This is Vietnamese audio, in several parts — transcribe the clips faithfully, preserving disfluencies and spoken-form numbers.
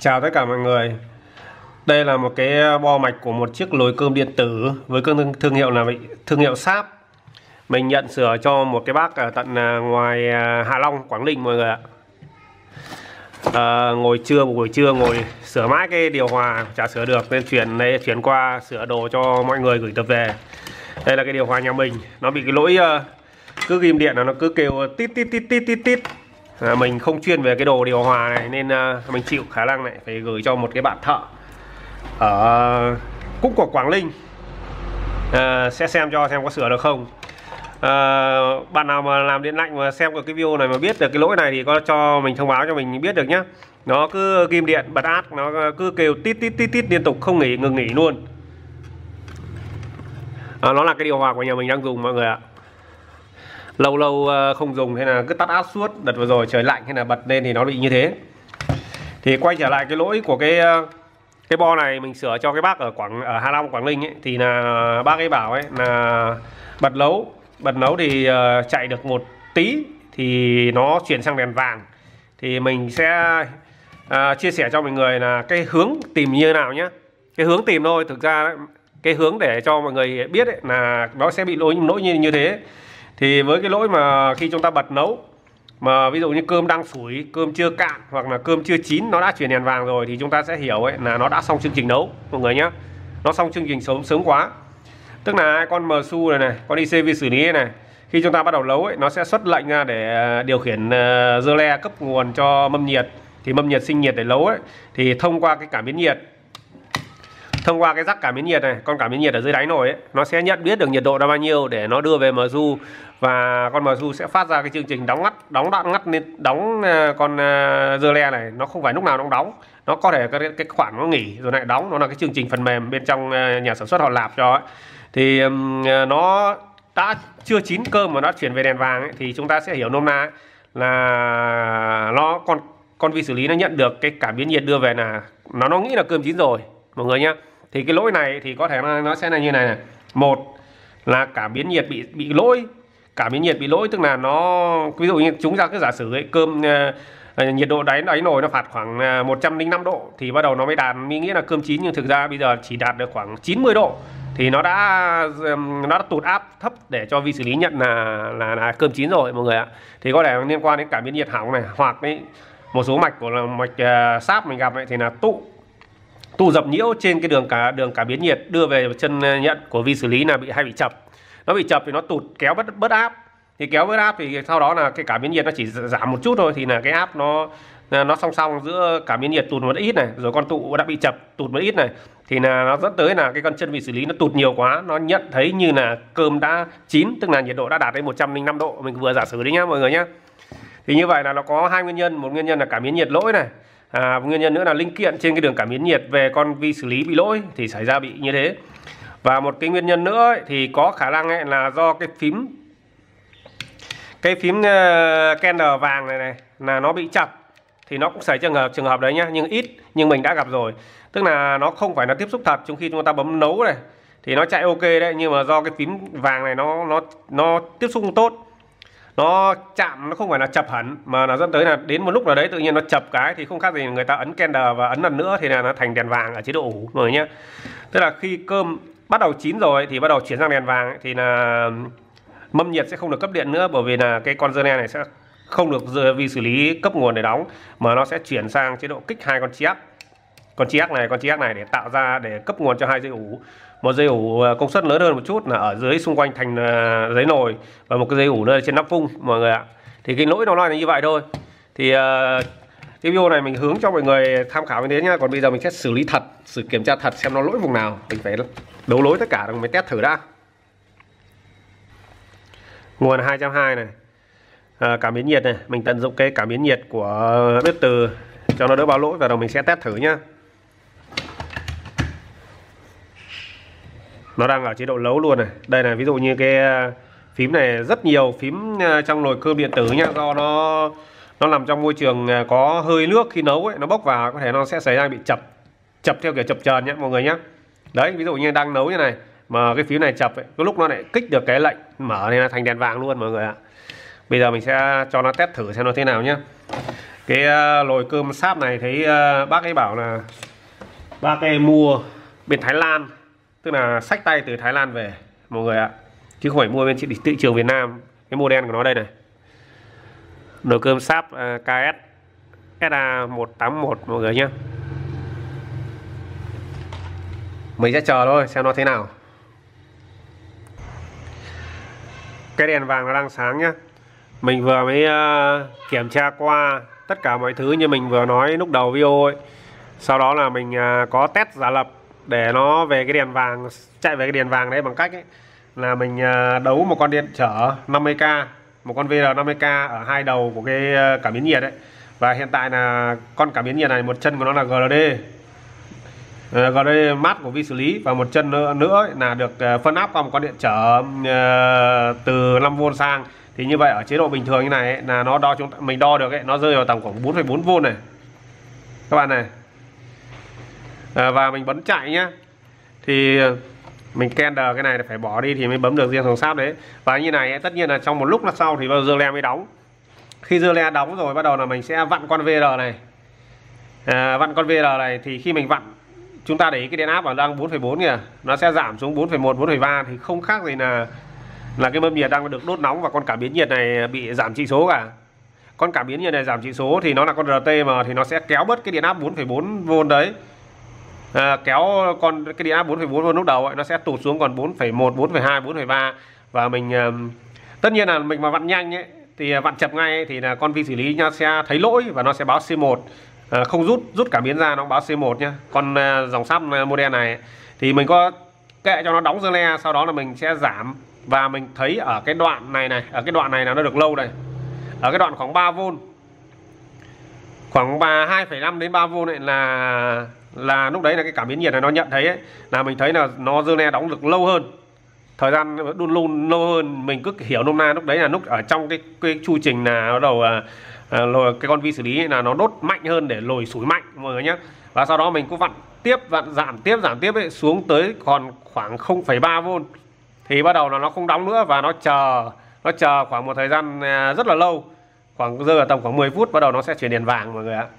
Chào tất cả mọi người. Đây là một cái bo mạch của một chiếc nồi cơm điện tử với thương, thương hiệu là thương hiệu Sharp. Mình nhận sửa cho một cái bác ở tận ngoài Hạ Long, Quảng Ninh mọi người ạ. À, ngồi trưa một buổi trưa ngồi sửa mãi cái điều hòa chả sửa được nên chuyển đây chuyển qua sửa đồ cho mọi người gửi tập về. Đây là cái điều hòa nhà mình, nó bị cái lỗi cứ ghim điện là nó cứ kêu tít tít tít tít tít tít. À, mình không chuyên về cái đồ điều hòa này nên uh, mình chịu khả năng này phải gửi cho một cái bạn thợ ở cũng của Quảng Ninh, uh, sẽ xem cho xem có sửa được không. Uh, bạn nào mà làm điện lạnh mà xem được cái video này mà biết được cái lỗi này thì có cho mình thông báo cho mình biết được nhé. Nó cứ ghim điện bật át, nó cứ kêu tít tít tít tít liên tục không nghỉ ngừng nghỉ luôn. Uh, nó là cái điều hòa của nhà mình đang dùng mọi người ạ. Lâu lâu không dùng thế là cứ tắt áp suốt. Đợt vừa rồi trời lạnh hay là bật lên thì nó bị như thế. Thì quay trở lại cái lỗi của cái cái bo này mình sửa cho cái bác ở Quảng ở Hạ Long, Quảng Ninh ấy, thì là bác ấy bảo ấy là bật nấu bật nấu thì uh, chạy được một tí thì nó chuyển sang đèn vàng. Thì mình sẽ uh, chia sẻ cho mọi người là cái hướng tìm như thế nào nhé. Cái hướng tìm thôi, thực ra đấy, cái hướng để cho mọi người biết ấy, là nó sẽ bị lỗi lỗi như như thế. Thì với cái lỗi mà khi chúng ta bật nấu mà ví dụ như cơm đang sủi, cơm chưa cạn hoặc là cơm chưa chín nó đã chuyển đèn vàng rồi thì chúng ta sẽ hiểu ấy là nó đã xong chương trình nấu mọi người nhé. Nó xong chương trình sớm sớm quá. Tức là con em xê u này này, con i xê vi xử lý này, khi chúng ta bắt đầu nấu ấy nó sẽ xuất lệnh ra để điều khiển dơ le cấp nguồn cho mâm nhiệt. Thì mâm nhiệt sinh nhiệt để nấu ấy thì thông qua cái cảm biến nhiệt, thông qua cái rắc cảm biến nhiệt này, con cảm biến nhiệt ở dưới đáy nồi ấy, nó sẽ nhận biết được nhiệt độ là bao nhiêu để nó đưa về em xê u, và con em xê u sẽ phát ra cái chương trình đóng ngắt, đóng đoạn ngắt lên, đóng con dơ le này. Nó không phải lúc nào nó cũng đóng, nó có thể cái, cái khoảng nó nghỉ rồi lại đóng. Nó là cái chương trình phần mềm bên trong nhà sản xuất họ lạp cho ấy. Thì um, nó đã chưa chín cơm mà nó chuyển về đèn vàng ấy, thì chúng ta sẽ hiểu nôm na là nó con con vi xử lý nó nhận được cái cảm biến nhiệt đưa về là nó nó nghĩ là cơm chín rồi mọi người nhé. Thì cái lỗi này thì có thể nó sẽ là như này này. Một là cảm biến nhiệt bị bị lỗi. Cảm biến nhiệt bị lỗi tức là nó ví dụ như chúng ta cứ giả sử ấy, cơm uh, nhiệt độ đáy đáy nồi nó phạt khoảng uh, một trăm lẻ năm độ thì bắt đầu nó mới đạt, mới nghĩ là cơm chín, nhưng thực ra bây giờ chỉ đạt được khoảng chín mươi độ thì nó đã um, nó đã tụt áp thấp để cho vi xử lý nhận là là, là cơm chín rồi mọi người ạ. Thì có thể liên quan đến cảm biến nhiệt hỏng này, hoặc đấy một số mạch của là mạch uh, Sharp mình gặp ấy thì là tụ tụ dập nhiễu trên cái đường cả đường cảm biến nhiệt đưa về chân nhận của vi xử lý là bị hay bị chập. Nó bị chập thì nó tụt kéo bất bớt áp, thì kéo bớt áp thì sau đó là cái cảm biến nhiệt nó chỉ giảm một chút thôi, thì là cái áp nó nó song song giữa cảm biến nhiệt tụt một ít này rồi con tụ đã bị chập tụt một ít này, thì là nó dẫn tới là cái con chân vi xử lý nó tụt nhiều quá, nó nhận thấy như là cơm đã chín, tức là nhiệt độ đã đạt đến một trăm lẻ năm độ mình vừa giả sử đấy nhá mọi người nhá. Thì như vậy là nó có hai nguyên nhân, một nguyên nhân là cảm biến nhiệt lỗi này, à, một nguyên nhân nữa là linh kiện trên cái đường cảm biến nhiệt về con vi xử lý bị lỗi thì xảy ra bị như thế. Và một cái nguyên nhân nữa ấy, thì có khả năng ấy là do cái phím cái phím uh, Kender vàng này này là nó bị chập, thì nó cũng xảy trường hợp trường hợp đấy nhá, nhưng ít, nhưng mình đã gặp rồi. Tức là nó không phải là tiếp xúc thật, trong khi chúng ta bấm nấu này thì nó chạy ok đấy, nhưng mà do cái phím vàng này nó nó nó tiếp xúc không tốt, nó chạm, nó không phải là chập hẳn mà nó dẫn tới là đến một lúc nào đấy tự nhiên nó chập cái thì không khác gì người ta ấn Kender và ấn lần nữa thì là nó thành đèn vàng ở chế độ ủ rồi nhá. Tức là khi cơm bắt đầu chín rồi thì bắt đầu chuyển sang đèn vàng ấy, thì là mâm nhiệt sẽ không được cấp điện nữa, bởi vì là cái con dơ le này sẽ không được vi xử lý cấp nguồn để đóng, mà nó sẽ chuyển sang chế độ kích hai con chiếc, con chiếc này con chiếc này để tạo ra để cấp nguồn cho hai dây ủ. Một dây ủ công suất lớn hơn một chút là ở dưới xung quanh thành giấy nồi, và một cái dây ủ nơi trên nắp vung mọi người ạ. Thì cái lỗi nó nói là như vậy thôi. Thì uh, cái video này mình hướng cho mọi người tham khảo như thế nhá. Còn bây giờ mình sẽ xử lý thật, xử kiểm tra thật xem nó lỗi vùng nào, mình phải đấu lối tất cả rồi mới test thử đã. Nguồn hai trăm hai mươi này, à, cảm biến nhiệt này, mình tận dụng cái cảm biến nhiệt của bếp từ cho nó đỡ báo lỗi, và rồi mình sẽ test thử nhá. Nó đang ở chế độ nấu luôn này. Đây này, ví dụ như cái phím này rất nhiều phím trong nồi cơm điện tử nhá, do nó nó nằm trong môi trường có hơi nước, khi nấu ấy nó bốc vào có thể nó sẽ xảy ra bị chập chập theo kiểu chập chờn nhé mọi người nhé. Đấy, ví dụ như đang nấu như này mà cái phím này chập ấy, cái lúc nó lại kích được cái lệnh mở này là thành đèn vàng luôn mọi người ạ. Bây giờ mình sẽ cho nó test thử xem nó thế nào nhé. Cái uh, nồi cơm sáp này thấy uh, bác ấy bảo là bác ấy mua bên Thái Lan, tức là xách tay từ Thái Lan về mọi người ạ, chứ không phải mua bên thị trường Việt Nam. Cái model của nó đây này, nồi cơm sáp uh, ca ét ét a một tám một mọi người nhé. Mình sẽ chờ thôi xem nó thế nào. Cái đèn vàng nó đang sáng nhá. Mình vừa mới uh, kiểm tra qua tất cả mọi thứ như mình vừa nói lúc đầu video ấy. Sau đó là mình uh, có test giả lập để nó về cái đèn vàng, chạy về cái đèn vàng đấy bằng cách ấy, là mình uh, đấu một con điện trở năm mươi k, một con vê rờ năm mươi k ở hai đầu của cái uh, cảm biến nhiệt đấy. Và hiện tại là con cảm biến nhiệt này, một chân của nó là giê lờ đê, uh, giê lờ đê mát của vi xử lý, và một chân nữa, nữa là được uh, phân áp qua một con điện trở uh, từ năm vôn sang. Thì như vậy ở chế độ bình thường như này ấy, là nó đo chúng ta, mình đo được ấy, nó rơi vào tầm khoảng bốn phẩy bốn vôn này các bạn này. À, và mình bấm chạy nhá, thì mình kender cái này phải bỏ đi thì mới bấm được riêng thùng sáp đấy. Và như này ấy, tất nhiên là trong một lúc là sau thì bao giờ le mới đóng. Khi dưa le đóng rồi bắt đầu là mình sẽ vặn con vê rờ này. À, vặn con vê rờ này thì khi mình vặn, chúng ta để ý cái điện áp ở đang bốn phẩy bốn kìa, nó sẽ giảm xuống bốn phẩy một, bốn phẩy ba, thì không khác gì là là cái mâm nhiệt đang được đốt nóng và con cảm biến nhiệt này bị giảm chỉ số cả. Con cảm biến nhiệt này giảm chỉ số thì nó là con rờ tê em thì nó sẽ kéo bớt cái điện áp bốn phẩy bốn vôn đấy. À, kéo con cái điện áp bốn phẩy bốn vôn lúc đầu ấy, nó sẽ tụt xuống còn bốn phẩy một, bốn phẩy hai, bốn phẩy ba. Và mình tất nhiên là mình mà vặn nhanh ấy, thì vặn chập ngay ấy, thì là con vi xử lý nó sẽ thấy lỗi và nó sẽ báo xê một. À, không rút rút cảm biến ra nó báo xê một nhá. Con dòng sắp model này thì mình có kệ cho nó đóng dưa le, sau đó là mình sẽ giảm. Và mình thấy ở cái đoạn này này, ở cái đoạn này là nó được lâu này, ở cái đoạn khoảng ba vôn, khoảng hai phẩy năm đến ba vôn này là là lúc đấy là cái cảm biến nhiệt này nó nhận thấy ấy, là mình thấy là nó dưa le đóng được lâu hơn, thời gian đun luôn lâu hơn. Mình cứ hiểu nôm na lúc đấy là lúc ở trong cái cái chu trình là bắt đầu à, à, lồi cái con vi xử lý là nó đốt mạnh hơn để lồi sủi mạnh mọi người nhé. Và sau đó mình cứ vặn tiếp, vặn giảm tiếp giảm tiếp ấy, xuống tới còn khoảng không phẩy ba vôn thì bắt đầu là nó không đóng nữa, và nó chờ nó chờ khoảng một thời gian rất là lâu, khoảng rơi vào tầm khoảng mười phút bắt đầu nó sẽ chuyển đèn vàng mọi người ạ.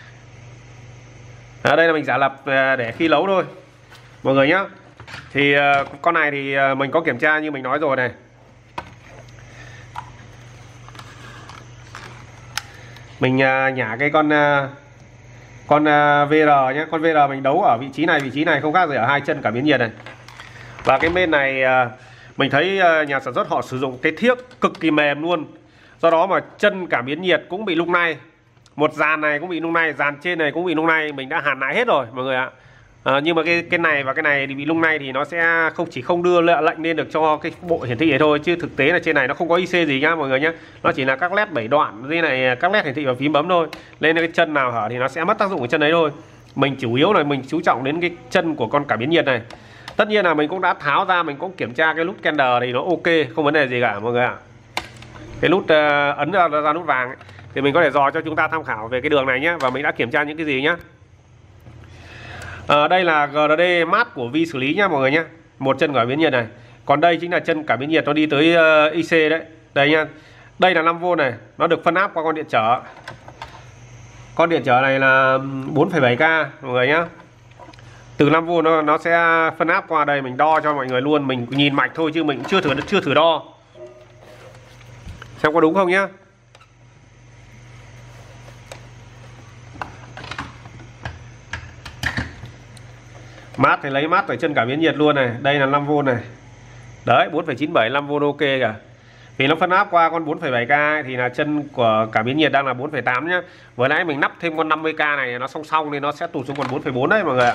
À, đây là mình giả lập để khi nấu thôi mọi người nhé. Thì con này thì mình có kiểm tra như mình nói rồi này. Mình nhả cái con con vê rờ nhé, con vê rờ mình đấu ở vị trí này, vị trí này không khác gì ở hai chân cảm biến nhiệt này. Và cái bên này mình thấy nhà sản xuất họ sử dụng cái thiếc cực kỳ mềm luôn, do đó mà chân cảm biến nhiệt cũng bị lung lay, một dàn này cũng bị lung lay, dàn trên này cũng bị lung lay. Mình đã hàn lại hết rồi mọi người ạ. À, nhưng mà cái cái này và cái này thì bị lung lay thì nó sẽ không chỉ không đưa lệnh lên được cho cái bộ hiển thị này thôi, chứ thực tế là trên này nó không có i xê gì nhá mọi người nhé. Nó chỉ là các led bảy đoạn như này, các led hiển thị và phím bấm thôi, nên cái chân nào hở thì nó sẽ mất tác dụng của chân đấy thôi. Mình chủ yếu là mình chú trọng đến cái chân của con cảm biến nhiệt này. Tất nhiên là mình cũng đã tháo ra, mình cũng kiểm tra cái nút kender thì nó ok, không vấn đề gì cả mọi người ạ. Cái nút uh, ấn ra, ra nút vàng ấy, thì mình có thể dò cho chúng ta tham khảo về cái đường này nhé. Và mình đã kiểm tra những cái gì nhé. À, đây là giê lờ đê mát của vi xử lý nhá mọi người nhé, một chân cảm biến nhiệt này. Còn đây chính là chân cảm biến nhiệt nó đi tới uh, i xê đấy. Đây nha, đây là năm vôn này, nó được phân áp qua con điện trở. Con điện trở này là bốn phẩy bảy k mọi người nhé. Từ năm vôn nó, nó sẽ phân áp qua đây, mình đo cho mọi người luôn, mình nhìn mạch thôi chứ mình chưa thử chưa thử đo xem có đúng không nhá. Mát thì lấy mát ở chân cảm biến nhiệt luôn này, đây là năm vôn này. Đấy, bốn phẩy chín bảy, năm vôn ok cả. Vì nó phân áp qua con bốn phẩy bảy k thì là chân của cảm biến nhiệt đang là bốn phẩy tám nhá. Vừa nãy mình nắp thêm con năm mươi k này nó song song nên nó sẽ tụt xuống còn bốn phẩy bốn đấy mọi người ạ.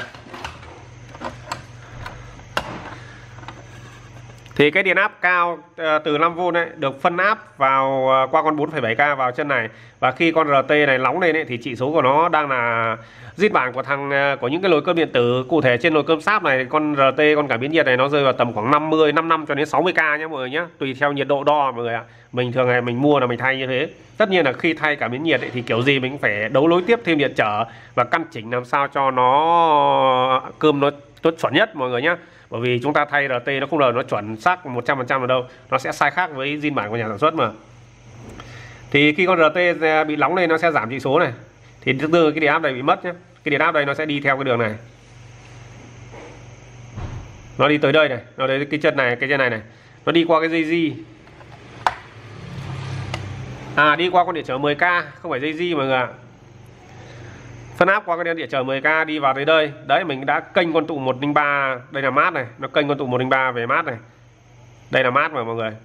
Thì cái điện áp cao từ năm vôn ấy được phân áp vào qua con bốn phẩy bảy k vào chân này, và khi con rờ tê này nóng lên ấy, thì chỉ số của nó đang là giết bản của thằng của những cái nồi cơm điện tử. Cụ thể trên nồi cơm sáp này, con rờ tê, con cảm biến nhiệt này nó rơi vào tầm khoảng năm mươi, năm mươi lăm cho đến sáu mươi k nhé mọi người nhé, tùy theo nhiệt độ đo mọi người ạ. Mình thường ngày mình mua là mình thay như thế. Tất nhiên là khi thay cảm biến nhiệt ấy, thì kiểu gì mình cũng phải đấu nối tiếp thêm điện trở và căn chỉnh làm sao cho nó cơm nó tốt chuẩn nhất mọi người nhé. Bởi vì chúng ta thay rờ tê nó không bao giờ nó chuẩn xác một trăm phần trăm ở đâu, nó sẽ sai khác với zin bản của nhà sản xuất mà. Thì khi con rờ tê bị nóng lên nó sẽ giảm chỉ số này, thì tương tự cái điện áp này bị mất nhé. Cái điện áp đây nó sẽ đi theo cái đường này, nó đi tới đây này, nó đến cái chân này, cái chân này này, nó đi qua cái dây di, à đi qua con điện trở mười k, không phải dây di mọi người ạ. Phân áp qua cái điện trở mười k đi vào tới đây. Đấy, mình đã kênh con tụ một không ba, đây là mát này, nó kênh con tụ một không ba về mát này. Đây là mát mà mọi người.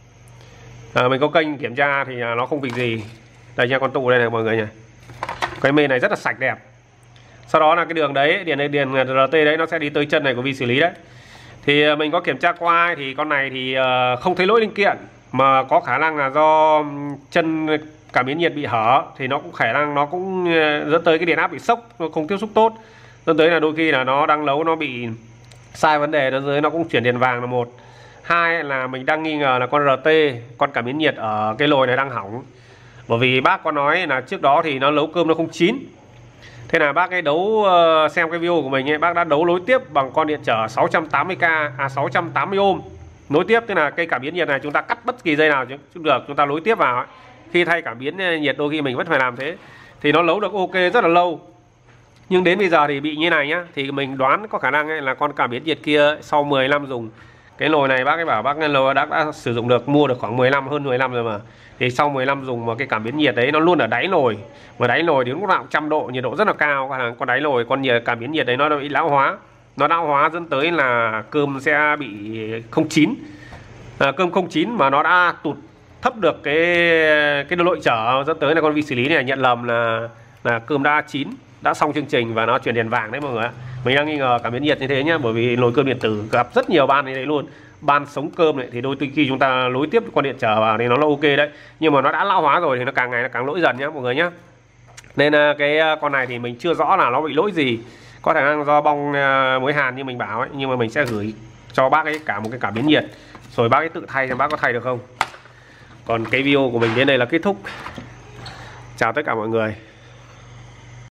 À, mình có kênh kiểm tra thì nó không việc gì. Đây nha, con tụ đây này mọi người nhỉ. Cái mê này rất là sạch đẹp. Sau đó là cái đường đấy, điện này, điện rờ tê đấy nó sẽ đi tới chân này của vi xử lý đấy. Thì mình có kiểm tra qua thì con này thì không thấy lỗi linh kiện, mà có khả năng là do chân cảm biến nhiệt bị hở, thì nó cũng khả năng nó cũng dẫn tới cái điện áp bị sốc, nó không tiếp xúc tốt, dẫn tới là đôi khi là nó đang nấu nó bị sai vấn đề, nó dưới nó cũng chuyển điện vàng là một. Hai là mình đang nghi ngờ là con rờ tê, con cảm biến nhiệt ở cái lồi này đang hỏng. Bởi vì bác có nói là trước đó thì nó nấu cơm nó không chín. Thế là bác ấy đấu xem cái video của mình ấy, bác đã đấu nối tiếp bằng con điện trở sáu trăm tám mươi k, à sáu trăm tám mươi ohm nối tiếp. Tức là cây cảm biến nhiệt này chúng ta cắt bất kỳ dây nào chứ được, chúng ta nối tiếp vào ấy. Khi thay cảm biến nhiệt đôi khi mình vẫn phải làm thế, thì nó nấu được ok rất là lâu. Nhưng đến bây giờ thì bị như này nhá, thì mình đoán có khả năng ấy là con cảm biến nhiệt kia sau mười năm dùng cái nồi này, bác ấy bảo bác ấy đã, đã sử dụng được, mua được khoảng mười năm, hơn mười năm rồi mà. Thì sau mười năm dùng mà cái cảm biến nhiệt đấy nó luôn ở đáy nồi, mà đáy nồi thì lúc nào cũng trăm độ, nhiệt độ rất là cao. Con đáy nồi, con nhiệt cảm biến nhiệt đấy nó bị lão hóa, nó lão hóa dẫn tới là cơm sẽ bị không chín, à, cơm không chín mà nó đã tụt thấp được cái cái lỗi trở, dẫn tới là con vi xử lý này nhận lầm là là cơm đã chín, đã xong chương trình và nó chuyển đèn vàng đấy mọi người ạ. Mình đang nghi ngờ cảm biến nhiệt như thế nhá, bởi vì nồi cơm điện tử gặp rất nhiều ban như thế luôn. Ban sống cơm này thì đôi khi chúng ta nối tiếp con điện trở vào thì nó là ok đấy, nhưng mà nó đã lão hóa rồi thì nó càng ngày nó càng lỗi dần nhá mọi người nhá. Nên cái con này thì mình chưa rõ là nó bị lỗi gì, có khả năng do bong mới hàn như mình bảo ấy, nhưng mà mình sẽ gửi cho bác ấy cả một cái cảm biến nhiệt, rồi bác ấy tự thay xem bác có thay được không. Còn cái video của mình đến đây là kết thúc. Chào tất cả mọi người.